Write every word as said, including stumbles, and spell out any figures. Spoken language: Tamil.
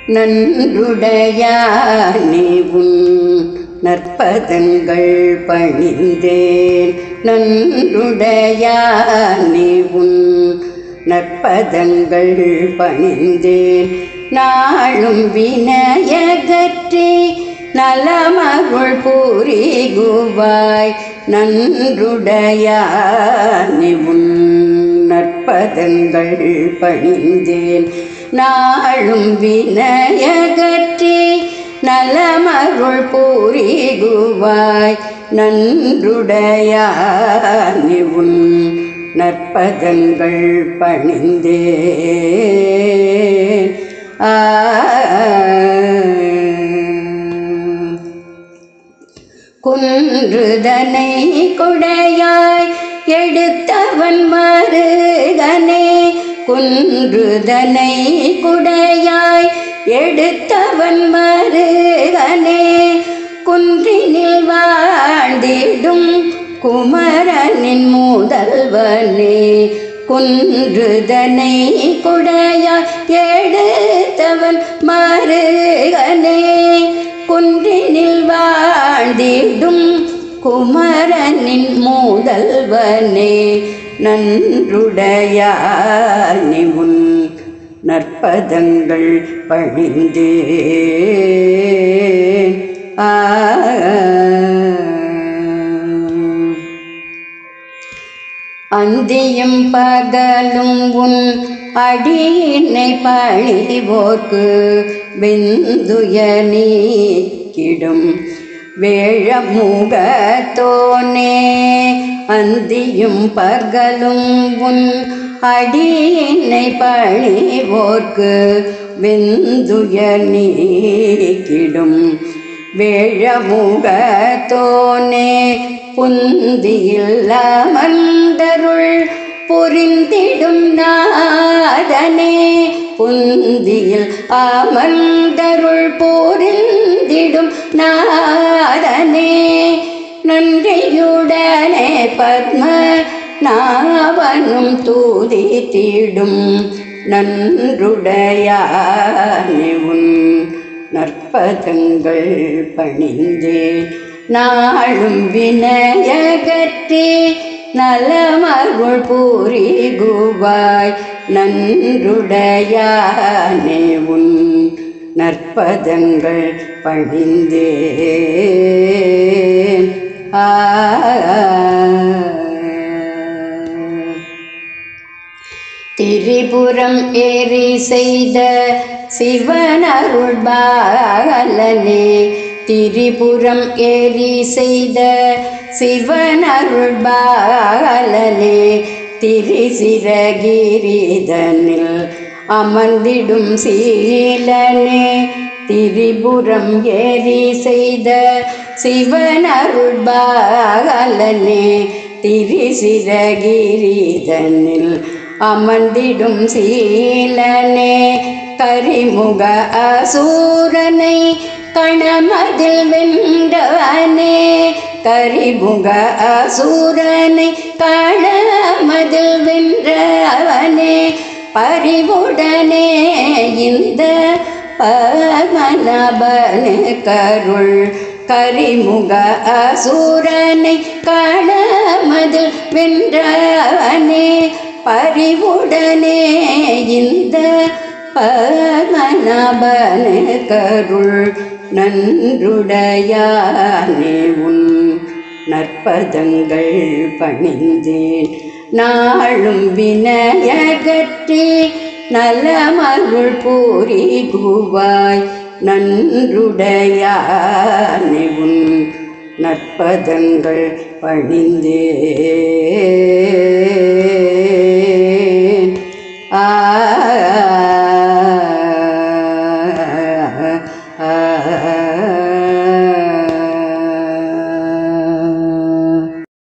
நன்றுடையானே உன் நற்பதங்கள் பணிந்தேன். நன்றுடையானே உன் நற்பதங்கள் பணிந்தேன். நாளும் வினயகற்றி நலமருள் புரிகுவாய். நன்றுடையானே உன் நற்பதங்கள் பணிந்தேன். நாளும் வினயகற்றி நலமருள் புரிகுவாய். நன்றுடையானே உன் நற்பதங்கள் பணிந்தேன். ஆ குன்றுதனை கொடையாய் எடுத்தவன் மருகனே. குன்றுதனை குடையாய் எடுத்தவன் மருகனே. குன்றினில் வாழ்ந்திடும் குமரனின் முதல்வனே. குன்றுதனை குடையாய் எடுத்தவன் மருகனே. குன்றினில் வாழ்ந்திடும் குமரனின் முதல்வனே. நன்றுடையானே உன் நற்பதங்கள் பணிந்தேன். ஆ அந்தியும் பகலும் உன் அடியினை பணிவோர்க்கு வெந்துய நீக்கிடும் வேழமுகத்தோனே. அந்தியும் பகலும் உன் அடியினை பணிவோர்க்கு வெந்துய நீக்கிடும் வேழமுகத்தோனே. புந்தியில் அமர்ந்தருள் புரிந்திடும் நாதனே. புந்தியில் அமர்ந்தருள் புரிந்திடும் நாதனே. நன்றியுடனே பத்ம நாவனும் தூதித்திடும். நன்றுடையானே உன் நற்பதங்கள் பணிந்தேன். நாளும் வினயகற்றி நலமருள் புரிகுவாய். நன்றுடையானே உன் நற்பதங்கள் பணிந்தேன். ஆ திரிபுரம் ஏறி செய்த சிவனருள் பாலனே. திரிபுரம் ஏறி செய்த சிவனருள் பாலனே. திரிசிரகிரிதனில் அமர்ந்திடும் சீலனே. திரிபுரம் ஏறி செய்த சிவனருள் பாலனே. திரிசிரகிரிதனில் அமர்ந்திடும் சீலனே. கரிமுக அசூரனை கணமதில் வென்றவனே. கரிமுக அசூரனை கணமதில் வென்றவனே. பரிவுடனே இந்த பத்மநாபனு கருள். கரிமுக அசூரனை கணமதில் வென்றவனே. பரிவுடனே இந்த பத்மநாபனு கருள். நன்றுடையானே உன் நற்பதங்கள் பணிந்தேன். நாளும் வினயகற்றி நலமருள் புரிகுவாய். நன்றுடையானே உன் நற்பதங்கள் பணிந்தேன். ஆ